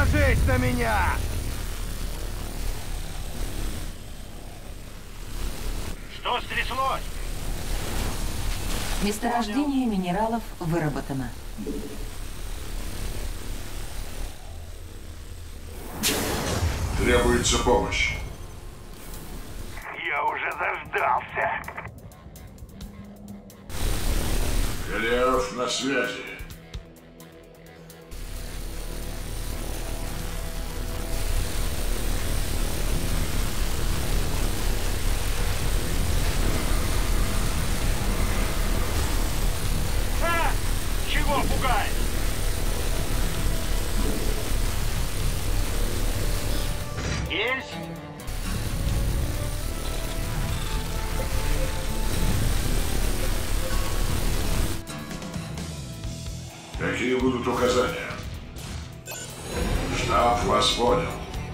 ложись на меня! Что стряслось? Месторождение минералов выработано. Требуется помощь. Я уже заждался. Голиаф на связи. Чего пугаешь? Есть? Какие будут указания? Штаб вас понял.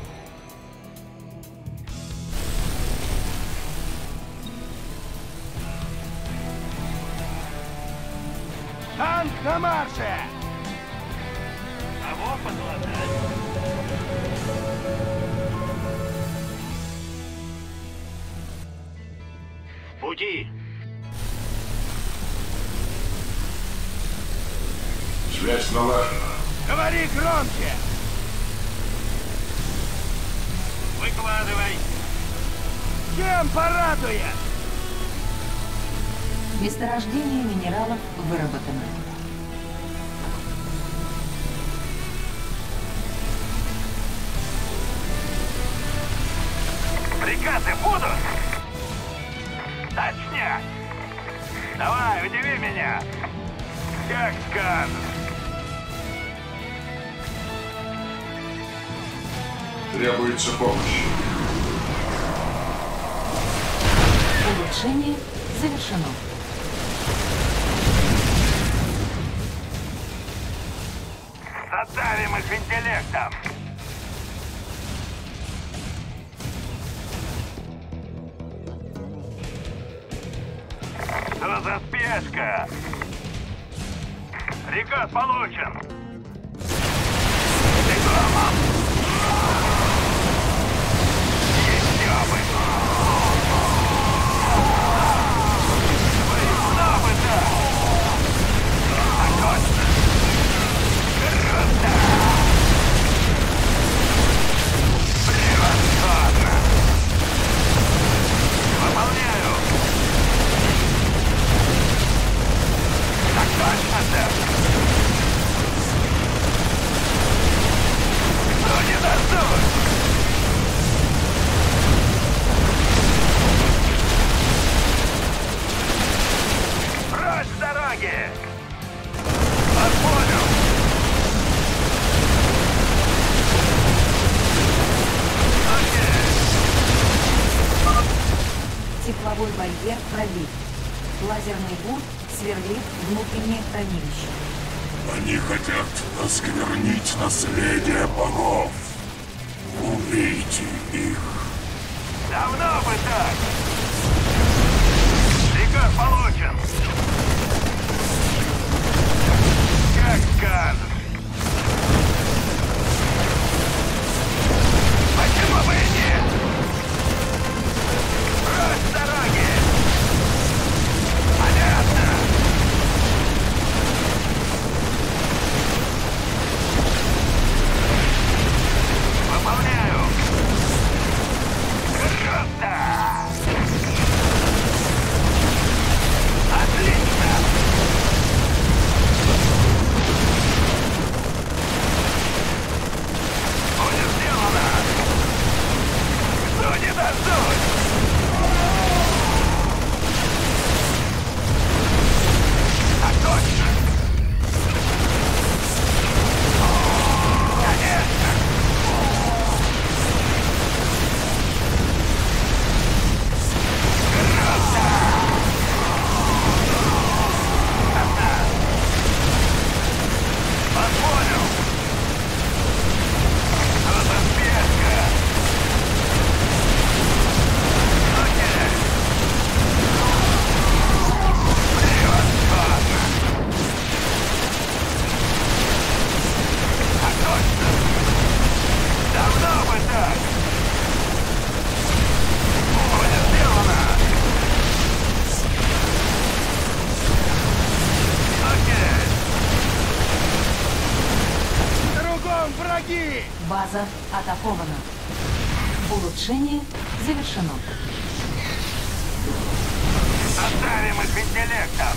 Танк на марше! Кого подлатать? В пути. Связь налажена. Говори громче! Выкладывай. Чем порадует? Месторождение минералов выработано. Приказы будут? Точняк. Давай, удиви меня. Как скажешь. Требуется помощь. Улучшение завершено. Задавим их интеллектом. Что за спешка? Приказ получен. Бегом! Еще бы! Куда бы так? Так точно! Круто! Превосходно! Выполняю! Так точно, сэр! Ну не дождусь! Прочь с дороги! Вас понял! Окей! Тепловой барьер пробит. Лазерный бурт сверлит внутреннее хранилище. Они хотят осквернить наследие богов. Убейте их. Давно бы так! Приказ получен! Как скажешь! Почему бы и нет? Прочь с дороги! Понятно! Выполняю! Круто! Отлично! База атакована. Улучшение завершено. Оставим их интеллектом.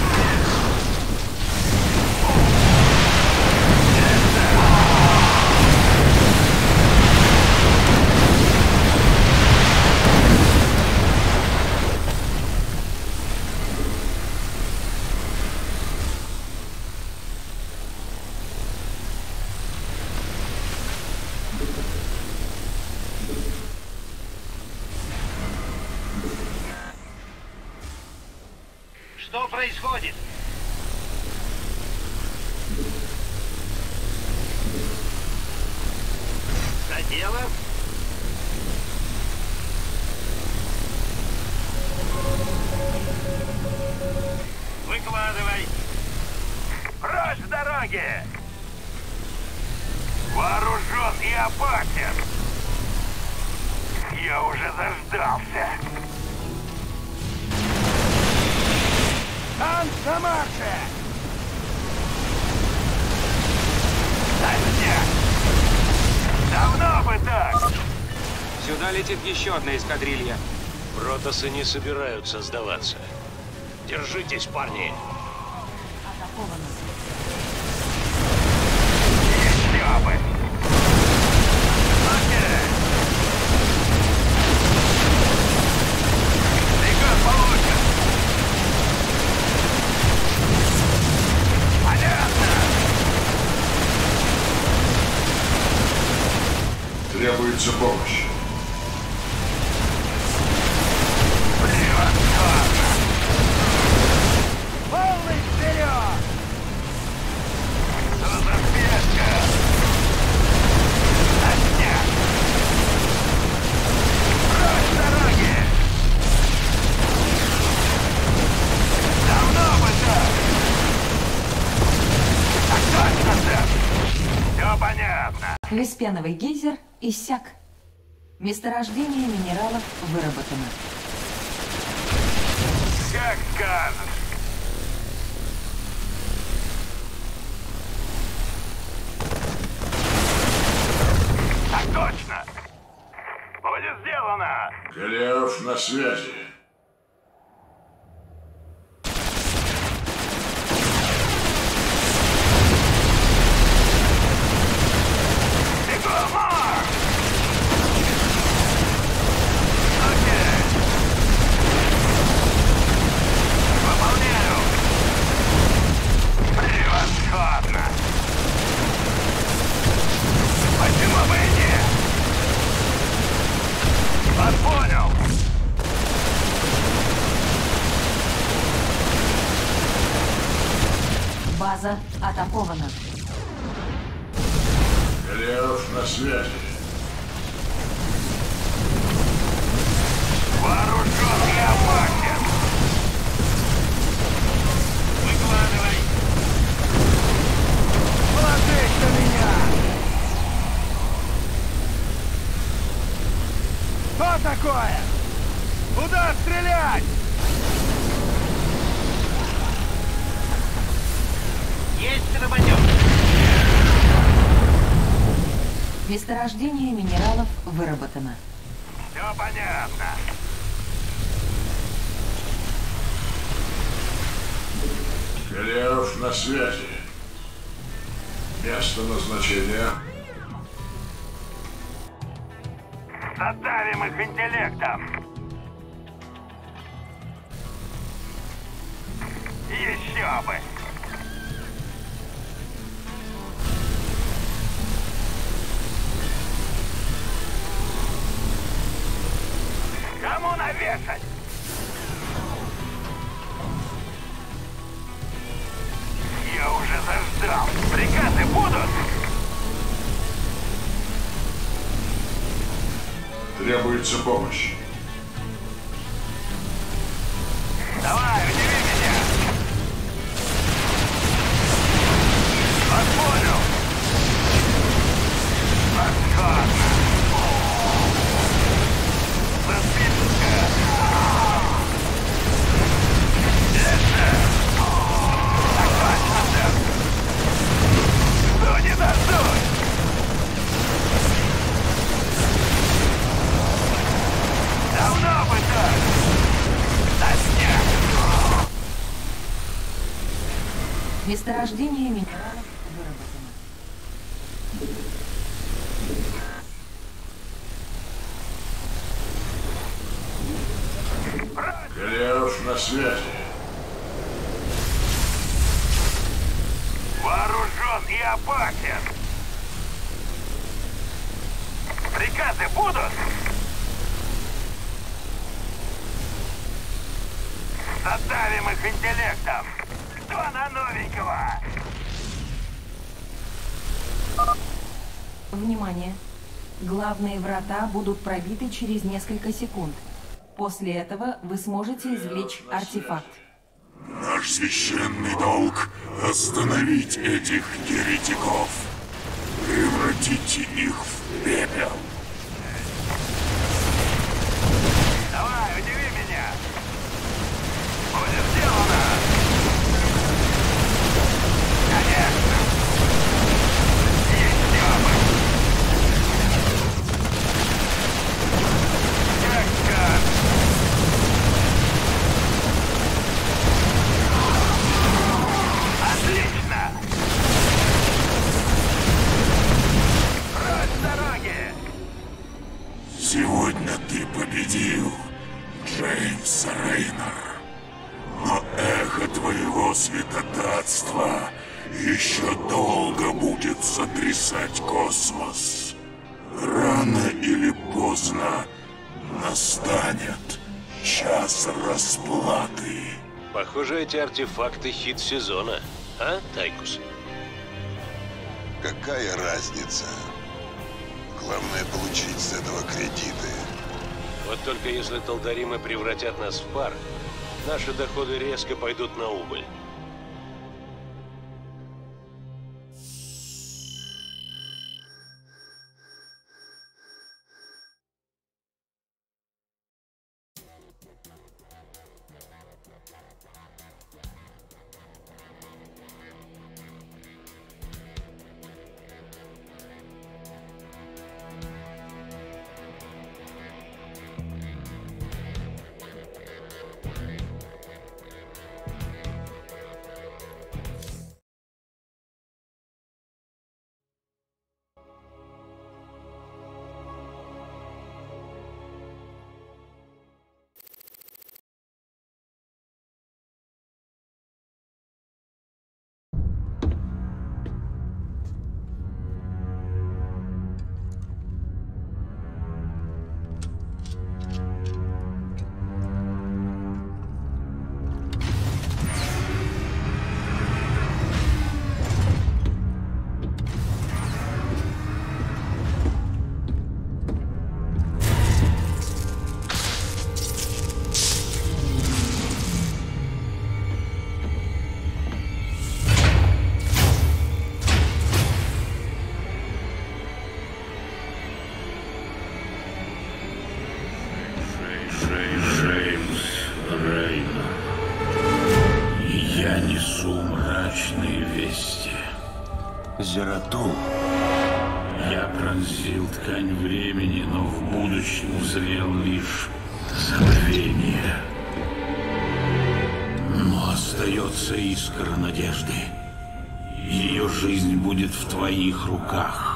Что происходит? За дело? Выкладывай. Прочь с дороги! Вооружен и опасен! Я уже заждался! Танк на марше! Дальше! Давно бы так! Сюда летит еще одна эскадрилья. Протосы не собираются сдаваться. Держитесь, парни. Атакована. Еще бы! Окей! Приказ получен! Понятно! Требуется помощь. Превосходно! Полный вперед! Что за спешка? Отня! Прочь с дороги! Давно бы так! Так точно, сэр! Все понятно! Леспеновый гейзер иссяк. Месторождение минералов выработано. Как скажешь! Так точно! Будет сделано! Голиаф на связи. Бегом, марш! Окей! Выполняю! Превосходно! Почему бы и нет? Вас понял! База атакована. Голиаф на связи. Вооружен и опасен! Выкладывай! Положись на меня! Что такое? Куда стрелять? Есть работёг. Месторождение минералов выработано. Все понятно. Голиаф на связи. Место назначения. Задавим их интеллектом. Еще бы. Кому навешать? Я уже заждал. Приказы будут? Требуется помощь. Давай, удиви меня. Вас понял. Восходно. Расписка. Так точно, сэр. Ну не дождусь. Месторождение минералов выработано. Голиаф на связи. Вооружен и опасен. Приказы будут? Задавим их интеллектом. Кто на новенького? Внимание! Главные врата будут пробиты через несколько секунд. После этого вы сможете извлечь артефакт. Наш священный долг — остановить этих еретиков. Превратите их в пепел. Давай, удиви меня. Будет сделано. Конечно. Еще бы. Как скажешь. Отлично. Прочь с дороги. Сегодня ты победил, Джеймс Рейнер. Но эхо твоего святотатства еще долго будет сотрясать космос. Рано или поздно настанет час расплаты. Похоже, эти артефакты хит сезона. А, Тайкус? Какая разница? Главное получить с этого кредиты. Вот только если Талдаримы превратят нас в пар, наши доходы резко пойдут на убыль. Джеймс Рейнер. И я несу мрачные вести. Зератул. Я пронзил ткань времени, но в будущем узрел лишь забвение. Но остается искра надежды. Ее жизнь будет в твоих руках.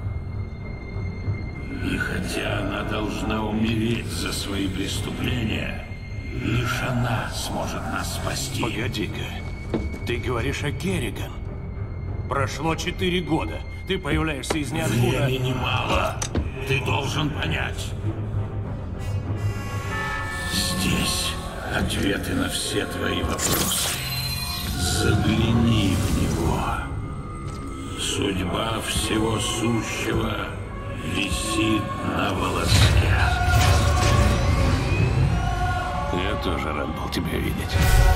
И хотя она должна умереть за свои преступления, лишь она сможет нас спасти. Погоди-ка. Ты говоришь о Керриган. Прошло 4 года. Ты появляешься из ниоткуда. Времени мало. Ты должен понять. Здесь ответы на все твои вопросы. Загляни в него. Судьба всего сущего висит на волоске. Я тоже рад был тебя видеть.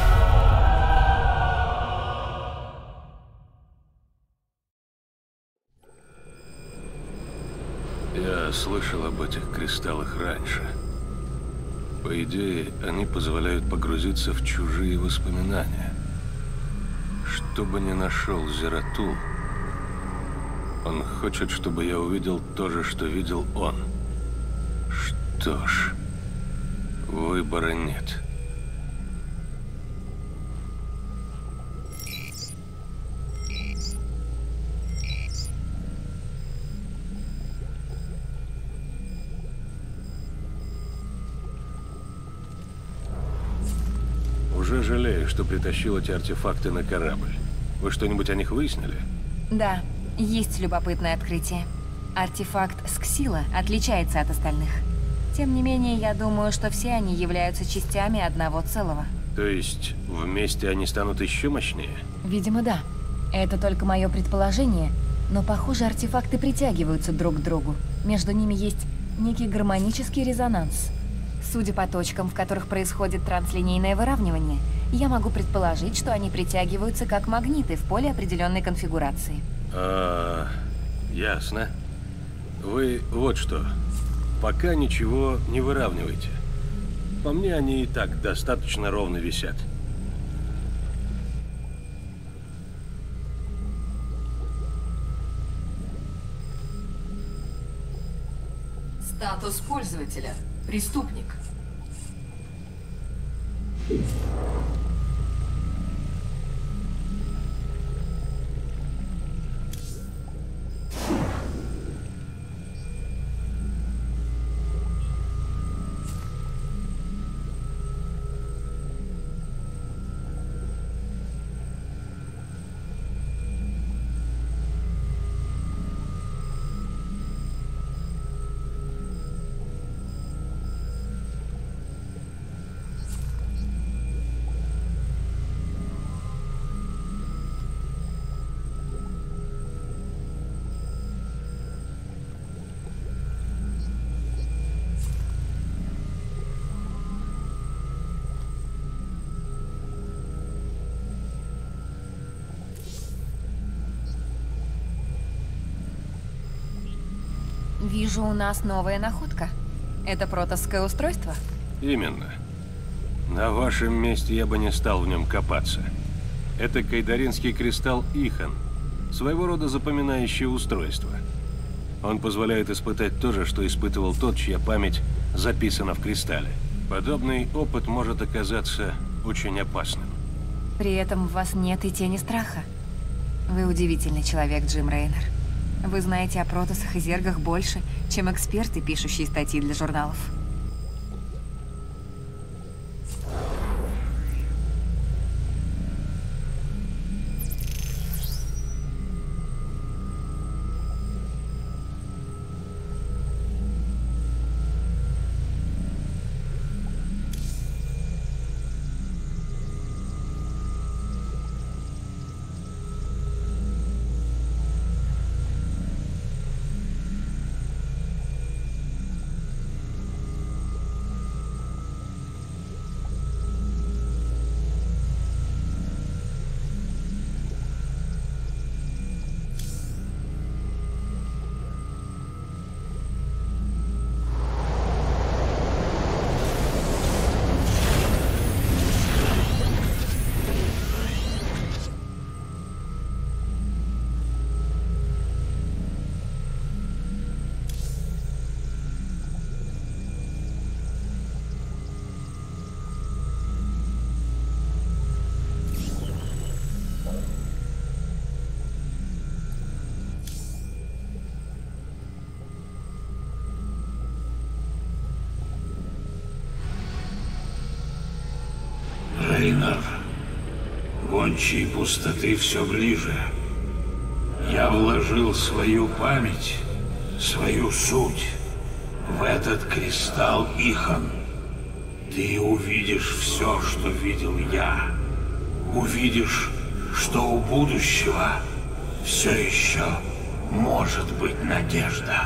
Я слышал об этих кристаллах раньше. По идее, они позволяют погрузиться в чужие воспоминания. Что бы ни нашел Зератул, он хочет, чтобы я увидел то же, что видел он. Что ж, выбора нет. жалею, что притащил эти артефакты на корабль. Вы что-нибудь о них выяснили? Да, есть любопытное открытие. Артефакт Сксила отличается от остальных. Тем не менее, я думаю, что все они являются частями одного целого. То есть, вместе они станут еще мощнее? Видимо, да. Это только мое предположение, но, похоже, артефакты притягиваются друг к другу. Между ними есть некий гармонический резонанс. Судя по точкам, в которых происходит транслинейное выравнивание, я могу предположить, что они притягиваются как магниты в поле определенной конфигурации. Ясно. Вы вот что. Пока ничего не выравнивайте. По мне, они и так достаточно ровно висят. Статус пользователя. Преступник. Вижу, у нас новая находка. Это протосское устройство? Именно. На вашем месте я бы не стал в нем копаться. Это кайдаринский кристалл Ихан. Своего рода запоминающее устройство. Он позволяет испытать то же, что испытывал тот, чья память записана в кристалле. Подобный опыт может оказаться очень опасным. При этом в вас нет и тени страха. Вы удивительный человек, Джим Рейнер. Вы знаете о протоссах и зергах больше, чем эксперты, пишущие статьи для журналов. Рейнер, гончие пустоты все ближе. Я вложил свою память, свою суть в этот кристалл Ихан. Ты увидишь все, что видел я. Увидишь, что у будущего все еще может быть надежда.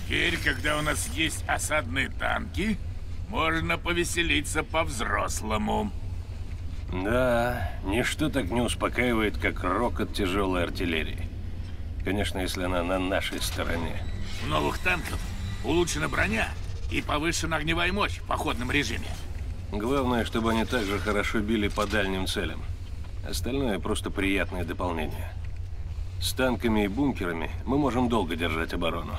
Теперь, когда у нас есть осадные танки, можно повеселиться по-взрослому. Да, ничто так не успокаивает, как рокот тяжелой артиллерии. Конечно, если она на нашей стороне. У новых танков улучшена броня и повышена огневая мощь в походном режиме. Главное, чтобы они также хорошо били по дальним целям. Остальное просто приятное дополнение. С танками и бункерами мы можем долго держать оборону.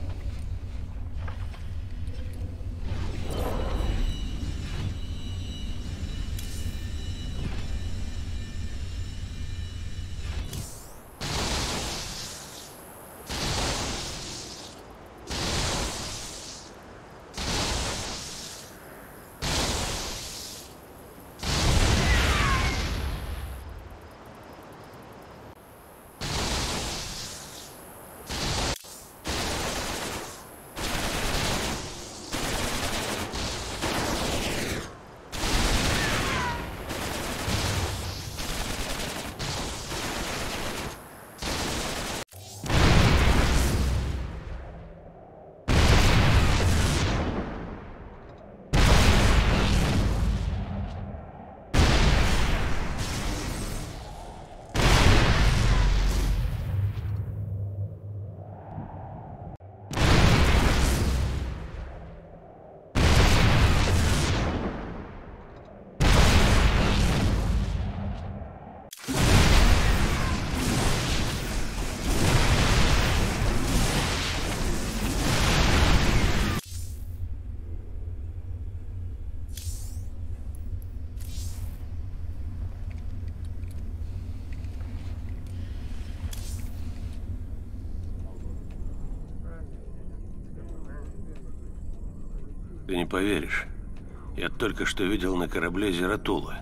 Ты не поверишь. Я только что видел на корабле Зератула.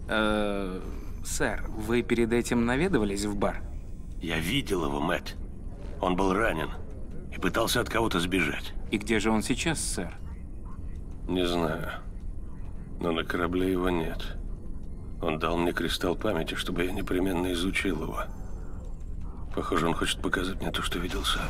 Сэр, вы перед этим наведывались в бар? Я видел его, Мэтт. Он был ранен и пытался от кого-то сбежать. И где же он сейчас, сэр? Не знаю. Но на корабле его нет. Он дал мне кристалл памяти, чтобы я непременно изучил его. Похоже, он хочет показать мне то, что видел сам.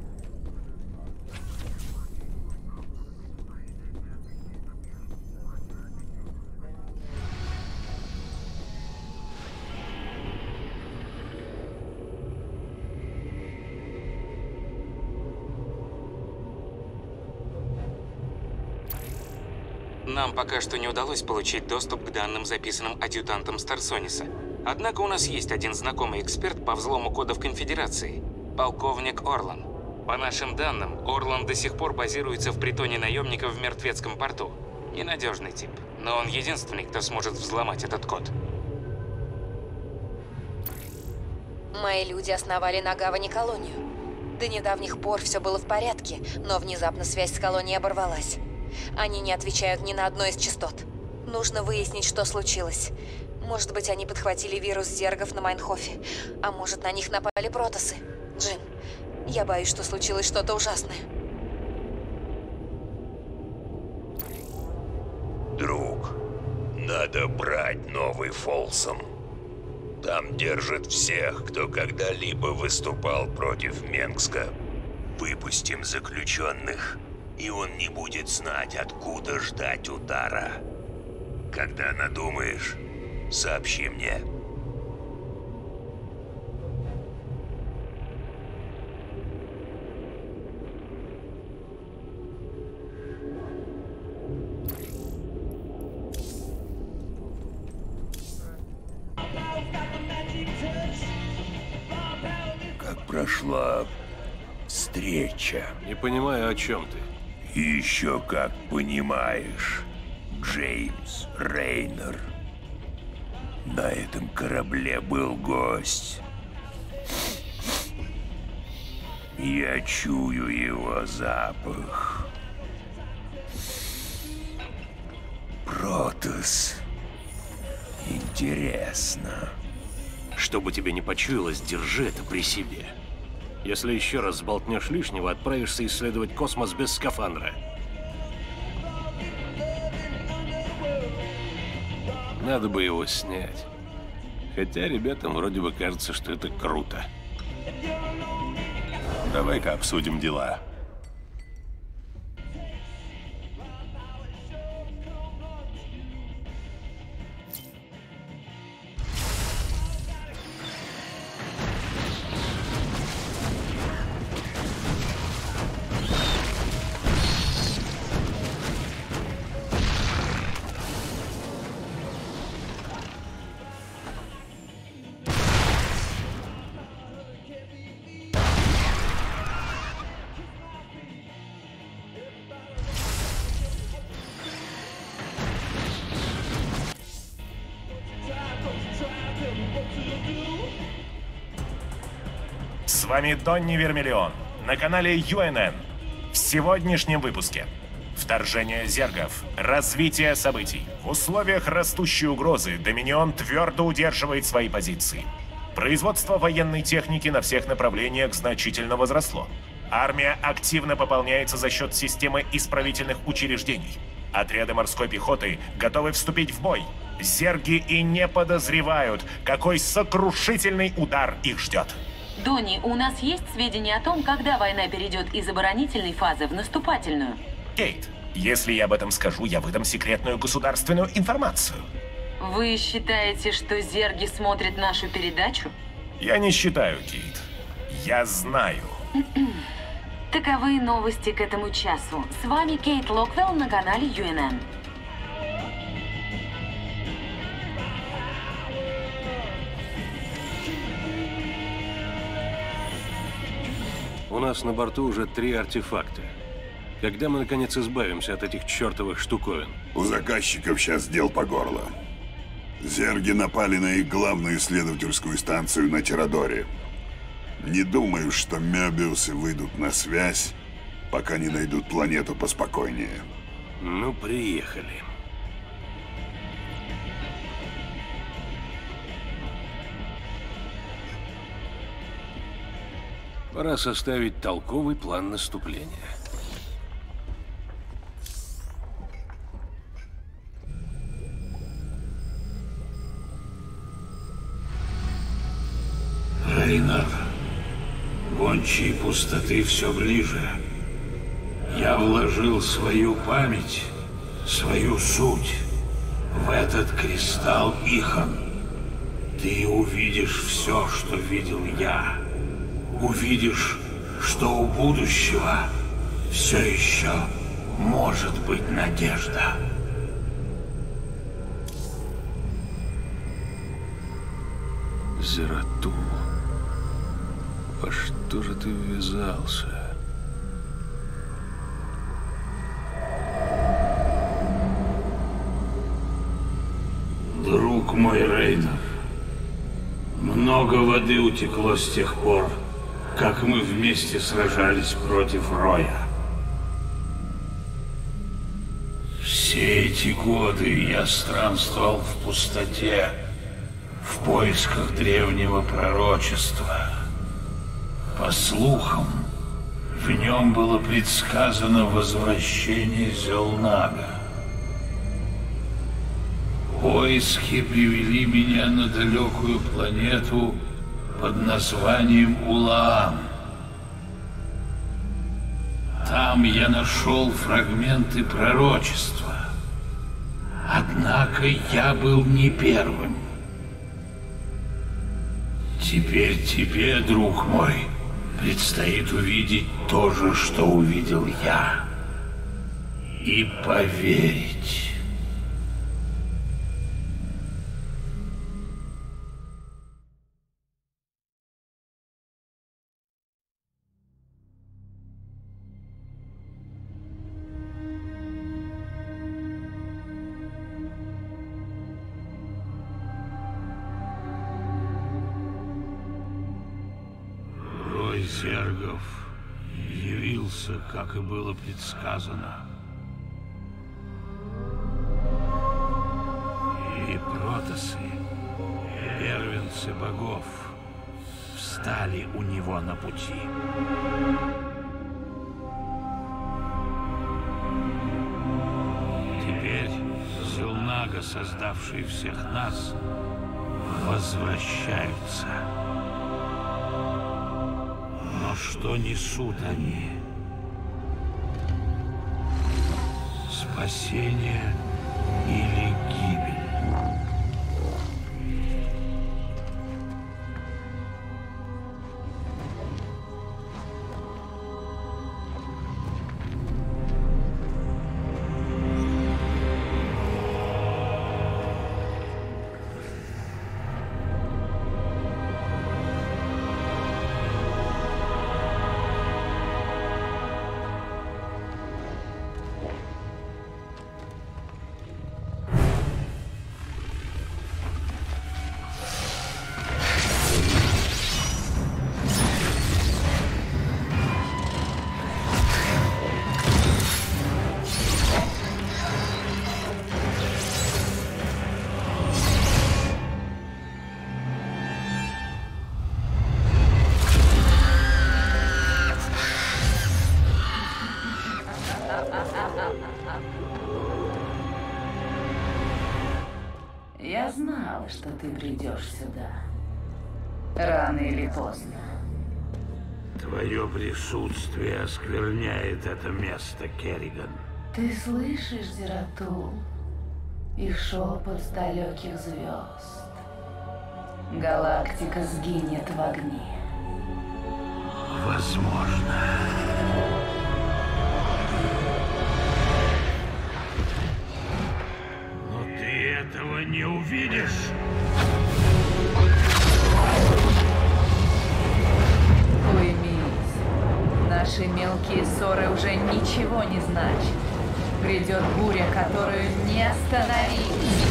Нам пока что не удалось получить доступ к данным, записанным адъютантом Старсониса. Однако у нас есть один знакомый эксперт по взлому кодов Конфедерации – полковник Орлан. По нашим данным, Орлан до сих пор базируется в притоне наемников в Мертвецком порту. Ненадежный тип, но он единственный, кто сможет взломать этот код. Мои люди основали на гавани колонию. До недавних пор все было в порядке, но внезапно связь с колонией оборвалась. Они не отвечают ни на одну из частот. Нужно выяснить, что случилось. Может быть, они подхватили вирус зергов на Майнхофе, а может, на них напали протосы. Джин, я боюсь, что случилось что-то ужасное. Друг, надо брать Новый Фолсом. Там держат всех, кто когда-либо выступал против Менгска. Выпустим заключенных, и он не будет знать, откуда ждать удара. Когда надумаешь, сообщи мне. Как прошла встреча? Не понимаю, о чем ты. Еще как понимаешь, Джеймс Рейнер. На этом корабле был гость. Я чую его запах. Протос. Интересно. Чтобы тебе не почуялось, держи это при себе. Если еще раз сболтнешь лишнего, отправишься исследовать космос без скафандра. Надо бы его снять. Хотя ребятам вроде бы кажется, что это круто. Давай-ка обсудим дела. С вами Донни Вермиллион на канале UNN. В сегодняшнем выпуске. Вторжение зергов. Развитие событий. В условиях растущей угрозы Доминион твердо удерживает свои позиции. Производство военной техники на всех направлениях значительно возросло. Армия активно пополняется за счет системы исправительных учреждений. Отряды морской пехоты готовы вступить в бой. Зерги и не подозревают, какой сокрушительный удар их ждет. Донни, у нас есть сведения о том, когда война перейдет из оборонительной фазы в наступательную? Кейт, если я об этом скажу, я выдам секретную государственную информацию. Вы считаете, что зерги смотрят нашу передачу? Я не считаю, Кейт. Я знаю. Таковы новости к этому часу. С вами Кейт Локвелл на канале UNN. У нас на борту уже 3 артефакта. Когда мы, наконец, избавимся от этих чертовых штуковин? У заказчиков сейчас дел по горло. Зерги напали на их главную исследовательскую станцию на Тирадоре. Не думаю, что Мёбиусы выйдут на связь, пока не найдут планету поспокойнее. Ну, приехали. Пора составить толковый план наступления. Рейнар, гончие пустоты все ближе. Я вложил свою память, свою суть в этот кристалл Ихан. Ты увидишь все, что видел я. Увидишь, что у будущего все еще может быть надежда. Зератул, во что же ты ввязался? Друг мой Рейнар, много воды утекло с тех пор, как мы вместе сражались против Роя. Все эти годы я странствовал в пустоте, в поисках древнего пророчества. По слухам, в нем было предсказано возвращение Зелнага. Поиски привели меня на далекую планету под названием Улаан. Там я нашел фрагменты пророчества. Однако я был не первым. Теперь тебе, друг мой, предстоит увидеть то же, что увидел я. И поверить. Зергов явился, как и было предсказано. И протосы, первенцы богов, встали у него на пути. Теперь Зелнага, создавшие всех нас, возвращаются. Но что несут они? Спасение или гибель? Я знала, что ты придешь сюда. Рано или поздно. Твое присутствие оскверняет это место, Керриган. Ты слышишь, Зератул? Их шепот с далеких звезд. Галактика сгинет в огне. Возможно. Но ты этого не увидишь. Уймись. Наши мелкие ссоры уже ничего не значат. Придет буря, которую не остановить.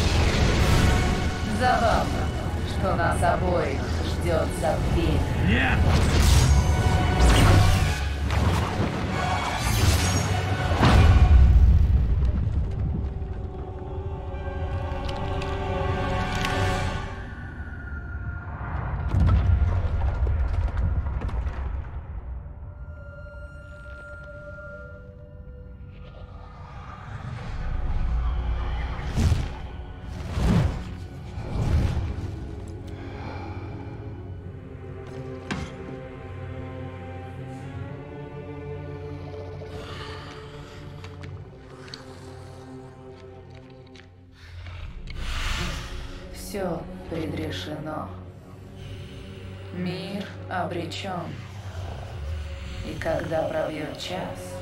Забавно, что нас обоих ждет забвение. Нет! Все предрешено. Мир обречен. И когда пробьет час,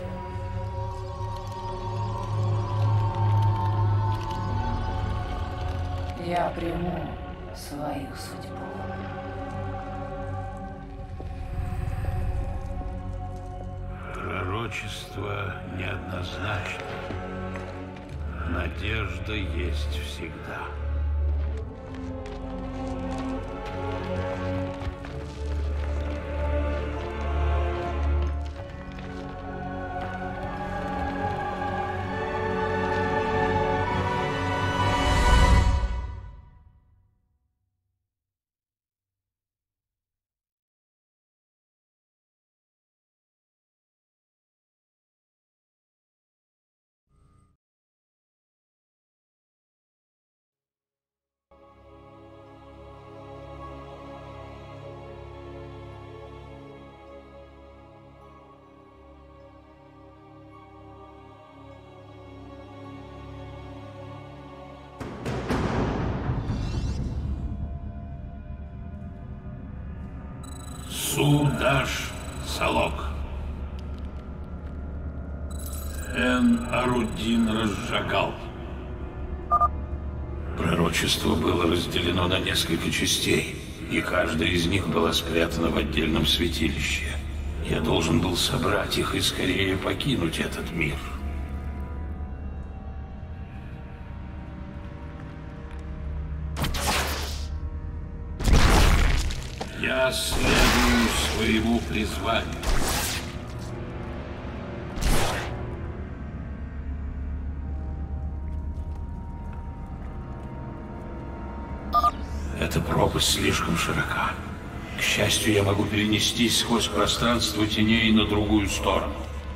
я приму свою судьбу. Пророчество неоднозначно. Надежда есть всегда. Судаш Салок. Эн-Арудин разжигал. Пророчество было разделено на несколько частей, и каждая из них была спрятана в отдельном святилище. Я должен был собрать их и скорее покинуть этот мир. Я следую своему призванию. Эта пропасть слишком широка. К счастью, я могу перенестись сквозь пространство теней на другую сторону.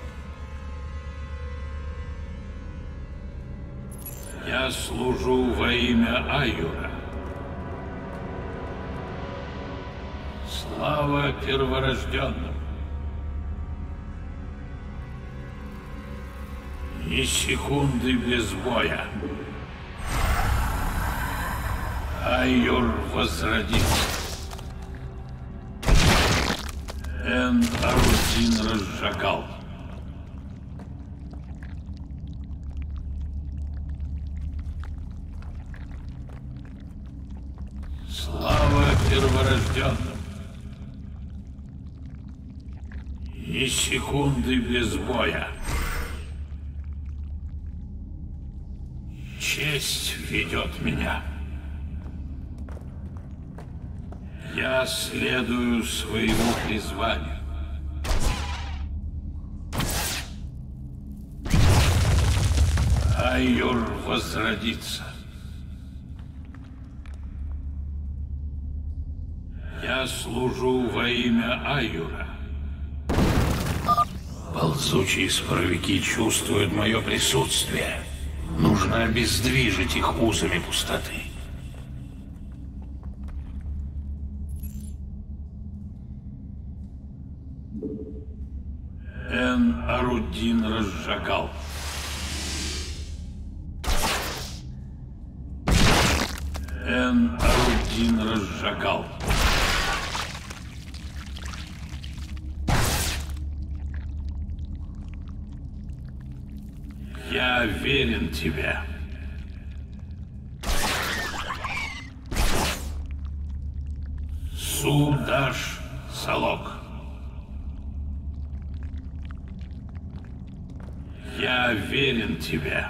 Я служу во имя Айюра. Слава перворожденным. Ни секунды без боя. Айюр возродится. Эн-Арудин разжигал. Слава перворожденным. Ни секунды без боя. Честь ведет меня. Я следую своему призванию. Айюр возродится. Я служу во имя Айюра. Ползучие споровики чувствуют мое присутствие. Нужно обездвижить их узами пустоты. Эн-Арудин разжигал. Эн-Арудин разжигал. Я верен тебе. Судаш Салок. Я верен тебе.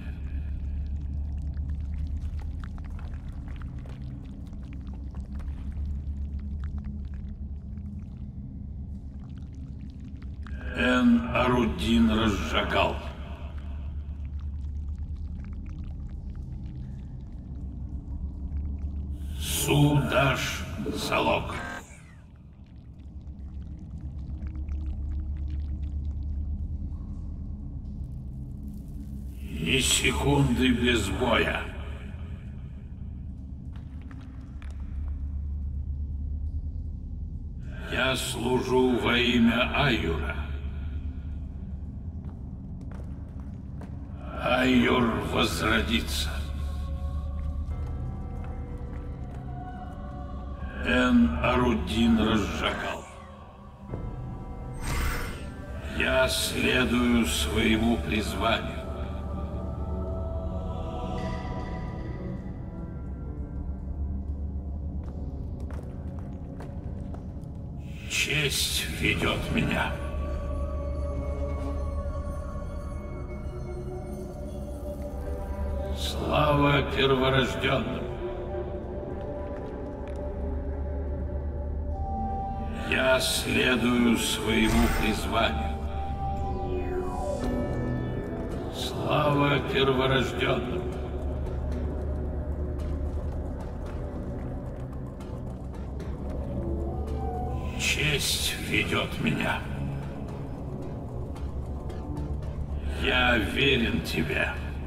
Эн-Арудин разжигал. Судаш Салок. Ни секунды без боя. Я служу во имя Айюра. Айюр возродится. Эн-Арудин разжигал. Я следую своему призванию. Честь ведет меня. Слава перворожденным. Я следую своему призванию. Слава перворожденным. Честь ведет меня. Я верен тебе.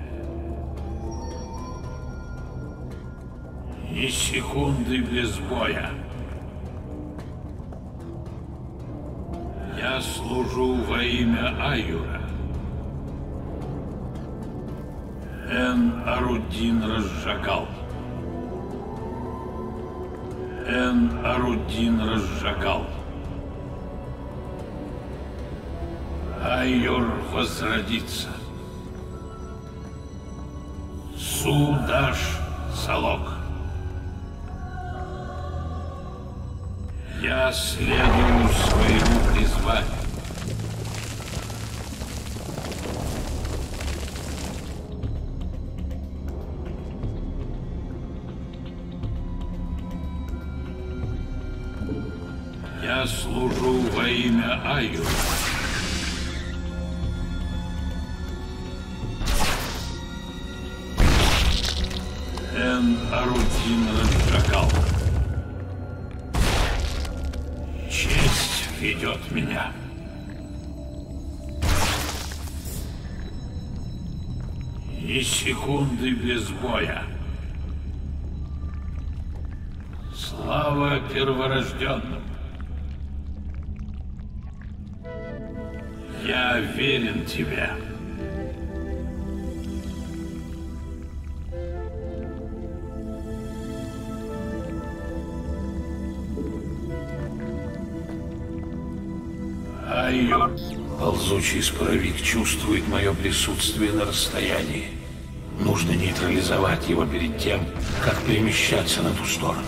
Ни секунды без боя. Я служу во имя Айюра. Эн-Арудин разжигал. Эн-Арудин разжигал. Айюр возродится. Судаш Салок. Я следую своему призванию. Я служу во имя Айюра. Эн-Арудин разжигал. Честь ведет меня. Ни секунды без боя. Слава перворожденным. Я верен тебе. Айюр. Ползучий споровик чувствует мое присутствие на расстоянии. Нужно нейтрализовать его перед тем, как перемещаться на ту сторону.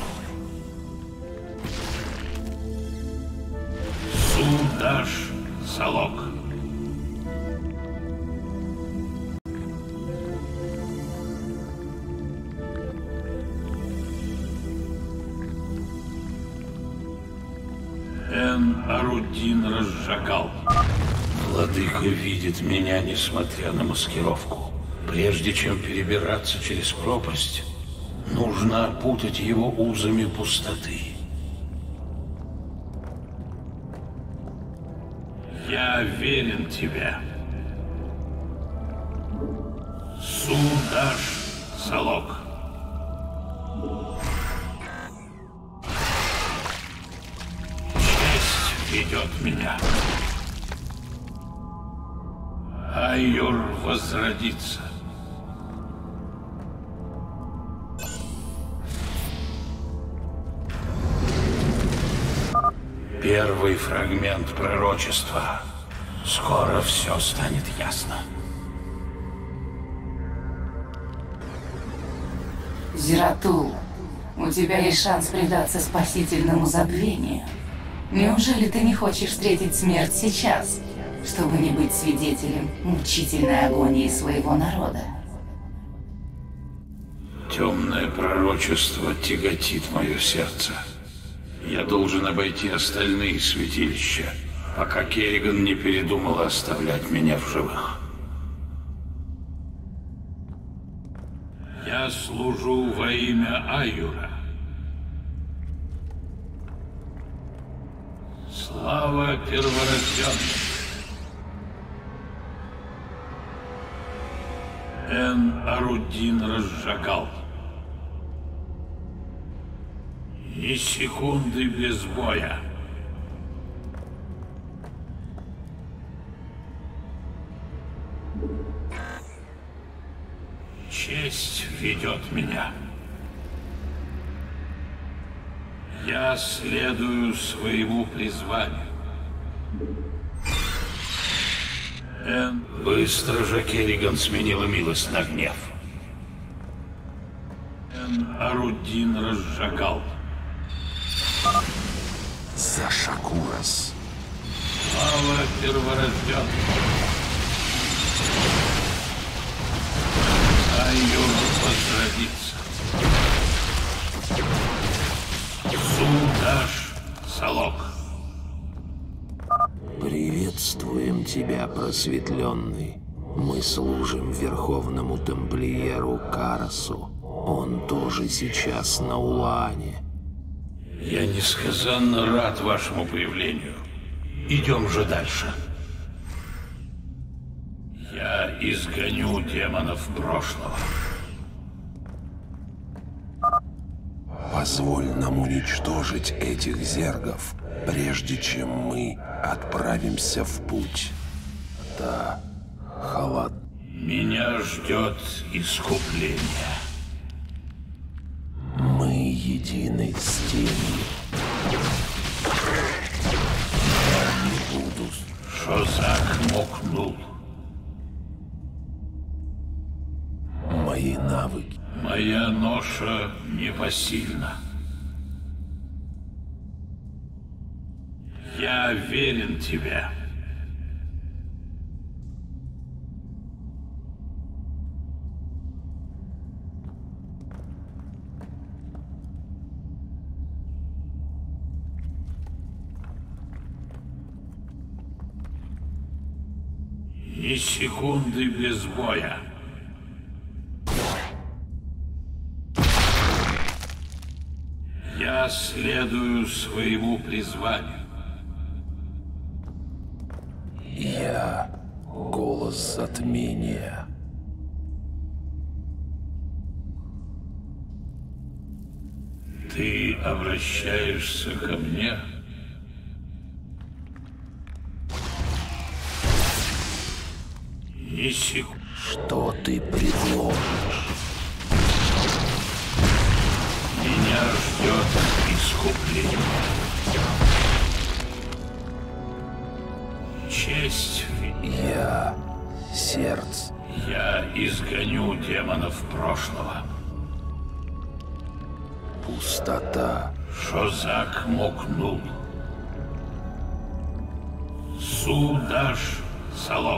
Судаш Салок. Эн-Арудин разжигал. Владыка видит меня, несмотря на маскировку. Прежде чем перебираться через пропасть, нужно опутать его узами пустоты. Я верен тебе. Судаш залог. Честь ведет меня. Айюр возродится. Первый фрагмент пророчества. Скоро все станет ясно. Зератул, у тебя есть шанс предаться спасительному забвению. Неужели ты не хочешь встретить смерть сейчас, чтобы не быть свидетелем мучительной агонии своего народа? Темное пророчество тяготит мое сердце. Я должен обойти остальные святилища, пока Керриган не передумала оставлять меня в живых. Я служу во имя Айюра. Слава перворожденным. Эн-Арудин разжигал. Ни секунды без боя. Честь ведет меня. Я следую своему призванию. Быстро же Керриган сменила милость на гнев. Эн-Арудин разжигал. За Шакурас. Слава перворожденным. Айюр возродится. Судаш залог. Приветствуем тебя, просветленный. Мы служим верховному тамплиеру Карасу. Он тоже сейчас на Улаане. Я несказанно рад вашему появлению. Идем же дальше. Я изгоню демонов прошлого. Позволь нам уничтожить этих зергов, прежде чем мы отправимся в путь. Да, халат. Меня ждет искупление. Мы едины с теми. Я не буду. Шозак мокнул. Мои навыки. Моя ноша непосильна. Я верен тебе. Ни секунды без боя. Я следую своему призванию. Я — голос затмения. Ты обращаешься ко мне? Ни секунды. Что ты предложишь? Меня ждет искупление. Честь. Я — сердце. Я изгоню демонов прошлого. Пустота. Шозак мокнул. Судаш залог.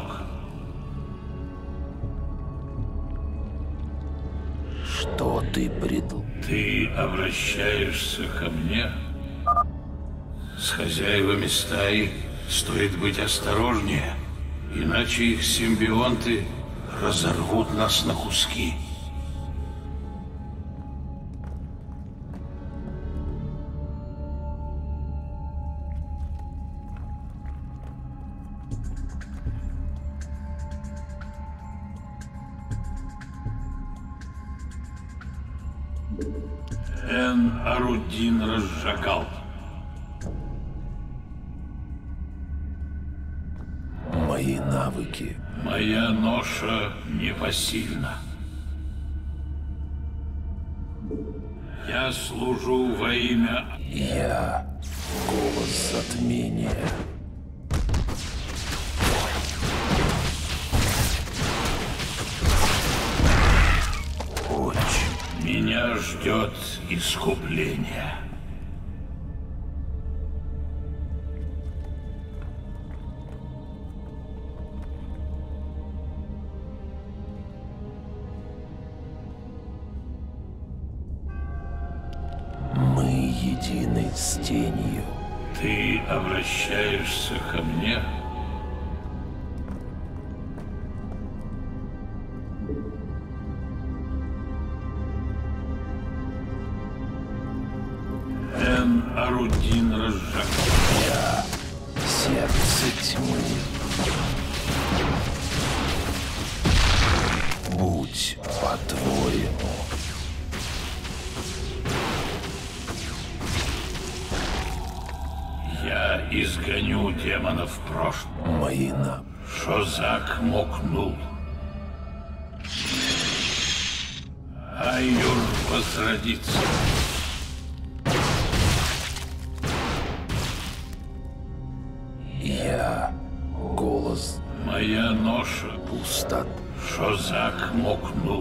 Что ты предл... Ты обращаешься ко мне? С хозяевами стаи стоит быть осторожнее, иначе их симбионты разорвут нас на куски. Эн-Арудин разжигал. Мои навыки. Моя ноша непосильна. Я служу во имя... Я голос затмения. Меня ждет искупление. Мы едины с тенью. Ты обращаешься ко мне? Эн-Арудин разжигал. Я сердце тьмы. Будь по-твоему. Я изгоню демонов прошлого. Мои на... Шозак мокнул. Айюр возродится. Я голос. Моя ноша пустот. Шозак мокнул.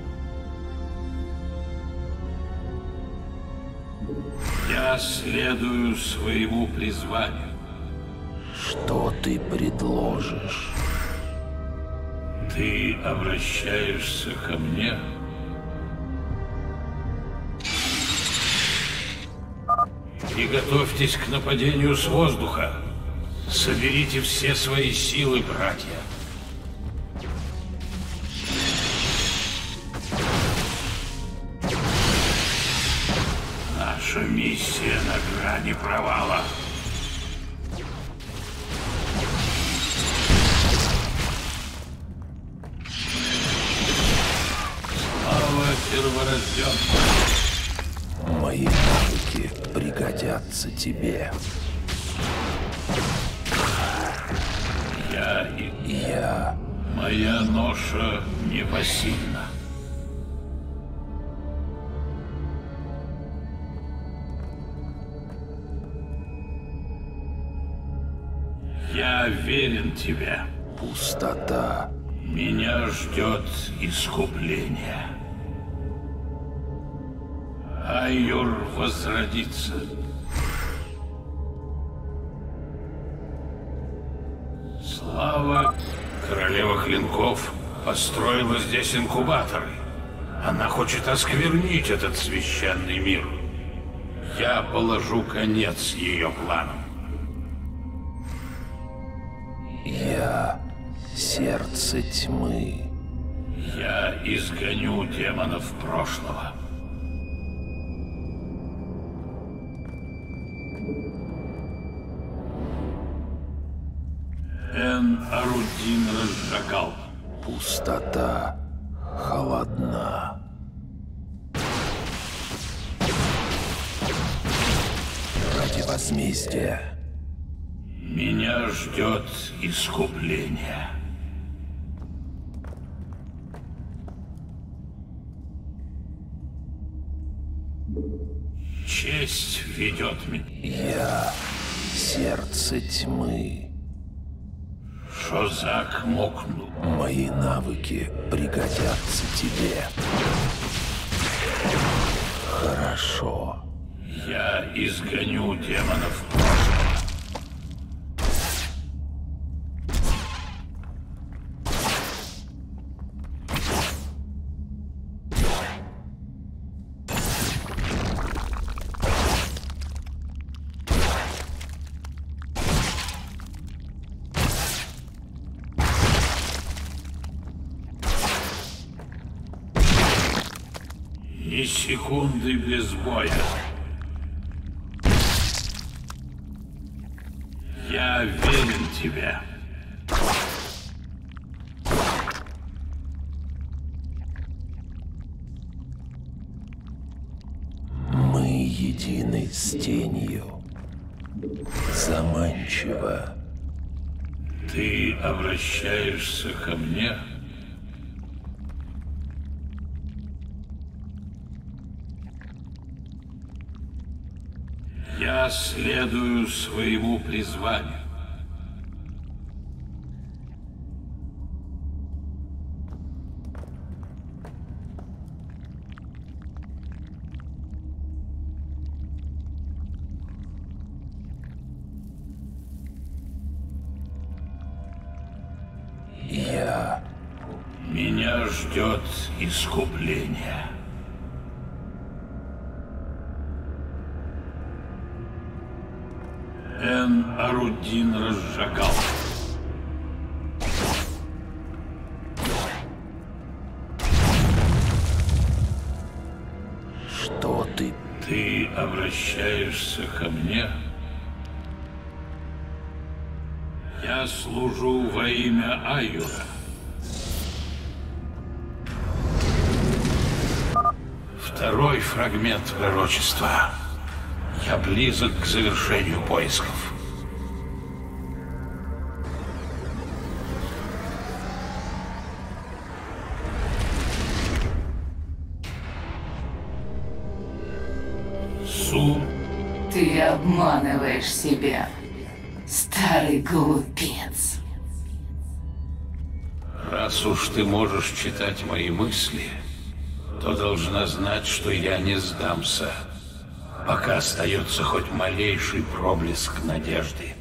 Я следую своему призванию. Что ты предложишь? Ты обращаешься ко мне? Приготовьтесь к нападению с воздуха. Соберите все свои силы, братья. Наша миссия на грани провала. Слава перворожденным. Мои навыки пригодятся тебе. Я... Моя ноша непосильна. Я верен тебе. Пустота. Меня ждет искупление. Айюр возродится. Слава. Королева Клинков построила здесь инкубаторы. Она хочет осквернить этот священный мир. Я положу конец ее планам. Я сердце тьмы. Я изгоню демонов прошлого. Эн-Арудин разжигал. Пустота холодна. Ради возмездия. Меня ждет искупление. Честь ведет меня. Я сердце тьмы. Шозак мокнул. Мои навыки пригодятся тебе. Хорошо. Я изгоню демонов прошлого. Ни секунды без боя. Я верен тебе. Мы единый с тенью. Заманчиво. Ты обращаешься ко мне? Я следую своему призванию. Меня ждет искупление. Эн-Арудин разжигал. Что ты? Ты обращаешься ко мне? Я служу во имя Айюра. Второй фрагмент пророчества. Я близок к завершению поисков. Су. Ты обманываешь себя, старый глупец. Раз уж ты можешь читать мои мысли, то должна знать, что я не сдамся, пока остается хоть малейший проблеск надежды.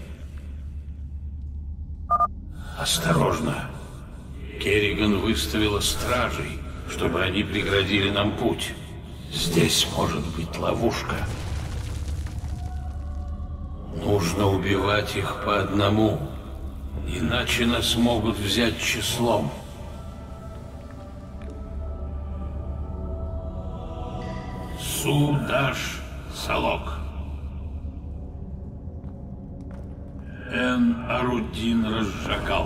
Осторожно. Керриган выставила стражей, чтобы они преградили нам путь. Здесь может быть ловушка. Нужно убивать их по одному, иначе нас могут взять числом. Судаш Салок. Эн-Арудин разжигал.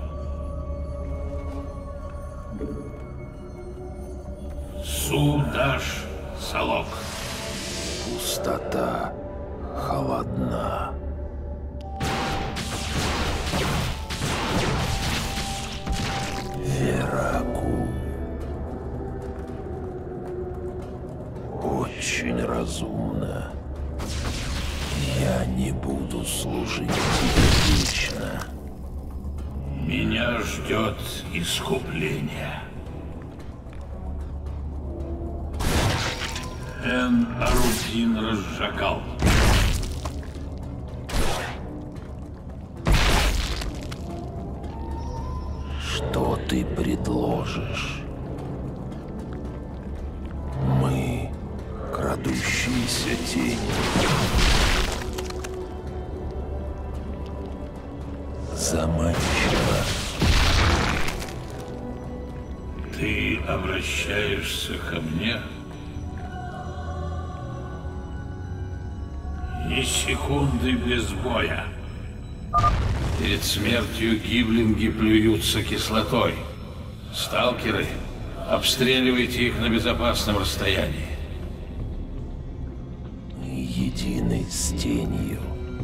Судаш Салок. Пустота холодна. Вераку. Очень разумно. Я не буду служить тебе вечно. Меня ждет искупление. Эн-Арудин разжигал. Что ты предложишь? Мы, крадущиеся тени. Заманчиво. Ты обращаешься ко мне? Ни секунды без боя. Перед смертью гиблинги плюются кислотой. Сталкеры, обстреливайте их на безопасном расстоянии. Единый с тенью.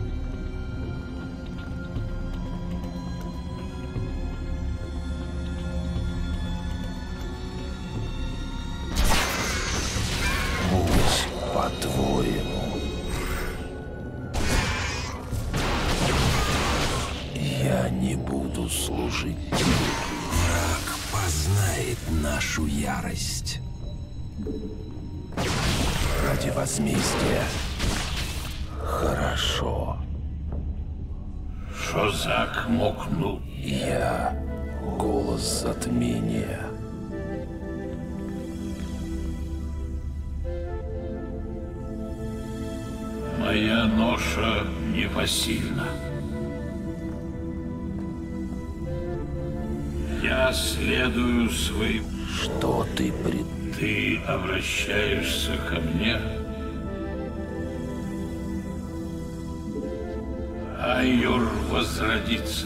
Будь по-твоему. Я не буду служить тебе. Враг познает нашу ярость. Ради возмездия. Хорошо. Шозак мокнул. Я — голос затмения. Моя ноша непосильна. Я следую своим... Что ты Ты обращаешься ко мне? Айюр возродится.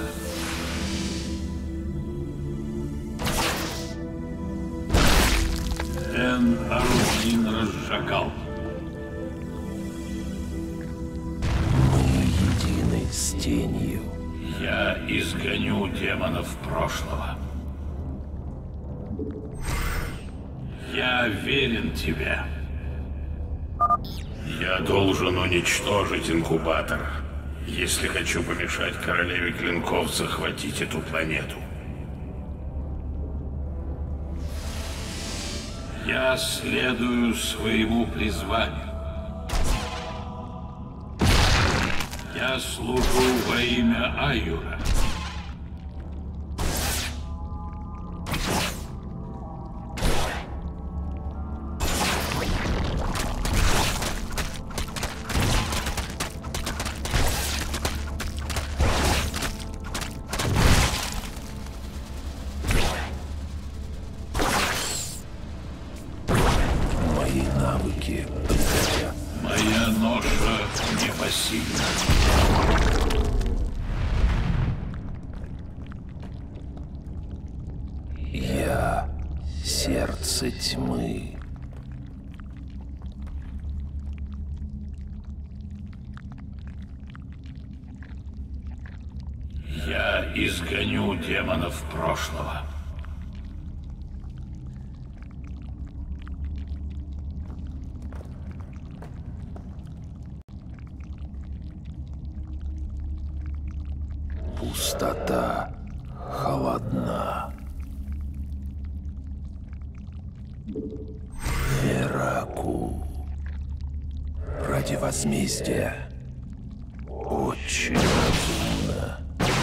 Эн-Арудин разжигал. изгоню демонов прошлого. Я верен тебе. Я должен уничтожить инкубатор, если хочу помешать королеве клинков захватить эту планету. Я следую своему призванию. Я служу во имя Аюра. Мои навыки пригодятся. Моя ноша непосильна. Я сердце тьмы. Я изгоню демонов прошлого. Пустота холодна. Вераку. Ради возмездия. Очень разумно.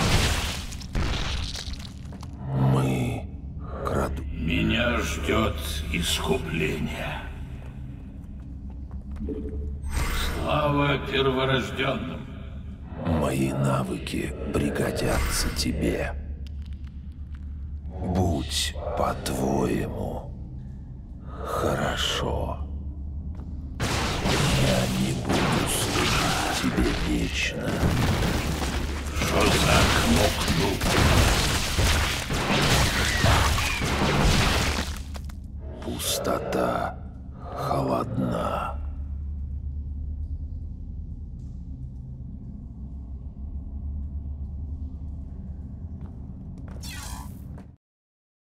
Мы краду. Меня ждет искупление. Слава перворожденным. Мои навыки пригодятся тебе. Будь по-твоему хорошо. Я не буду служить тебе вечно. Что за кнопку? Пустота холодна.